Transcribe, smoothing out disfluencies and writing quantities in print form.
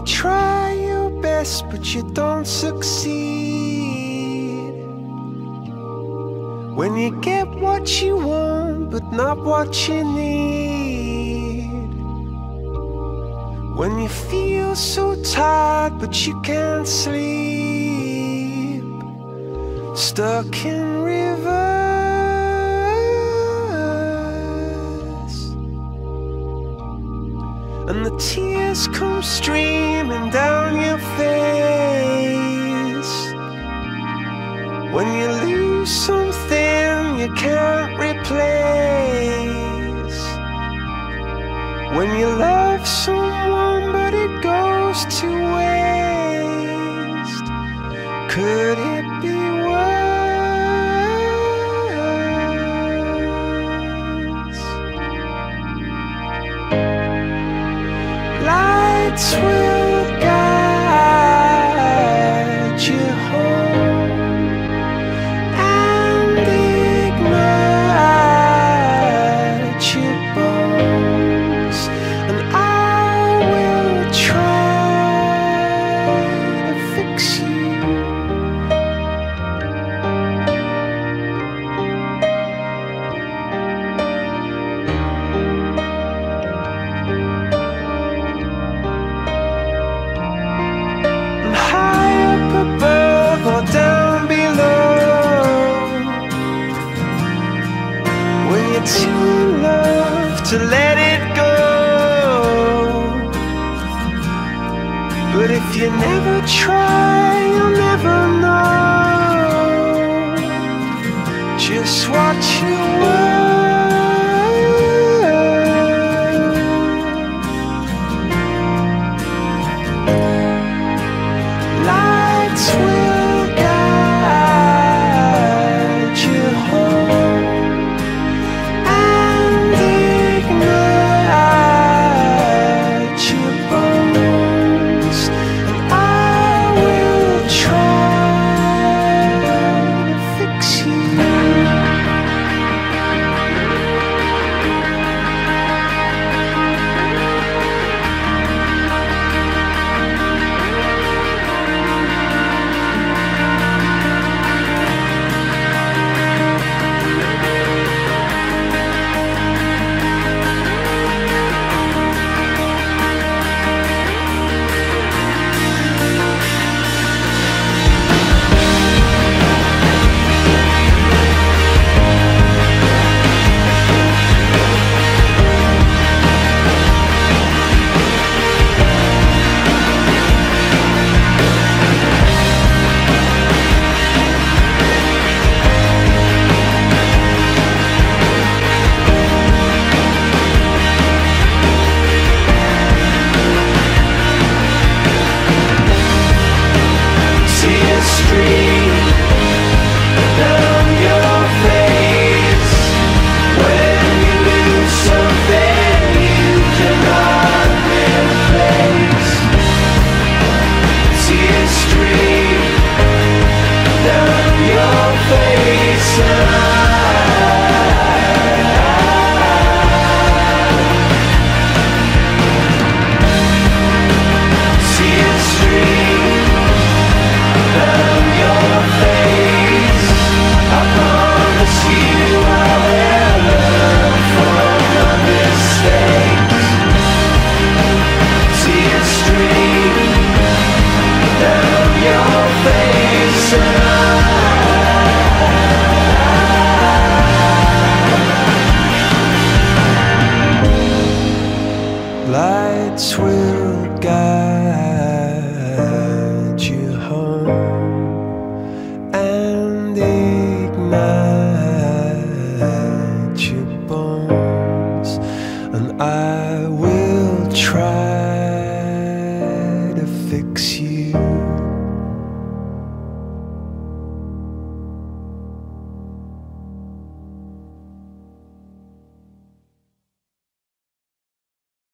try your best but you don't succeed, when you get what you want but not what you need, when you feel so tired but you can't sleep, stuck in rivers, and the tears come streaming down your face, when you lose something you can't replace, when you love someone but it goes to waste. Could it be worse? Lights will guide you home and ignite your bones, and I will try to fix you. And high up above or down below, when you're too in love to let it go, but if you never try, you'll never know just what you were. Lights will guide you home and ignite your bones, and I will try to fix you. Tears stream down your face when you lose something you cannot replace. Tears stream down your face, tears stream down your face. I promise you I will learn from my mistakes. Tears stream down your face, lights will guide